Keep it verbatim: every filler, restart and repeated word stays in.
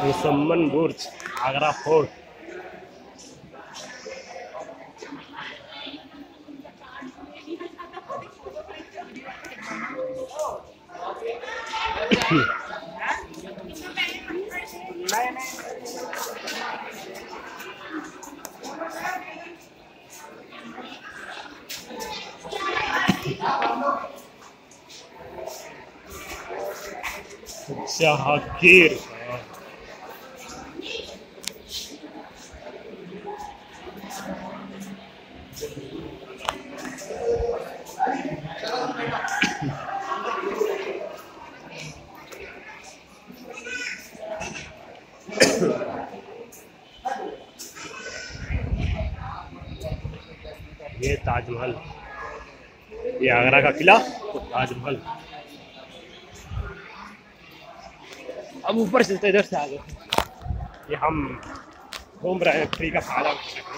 मुसम्मन Burj, Agra fort. Jahangir ये ताजमहल, ये आगरा का किला, तो ताजमहल। अब ऊपर चलते, इधर से आगे। ये हम घूम रहे हैं, फ्री का फायदा।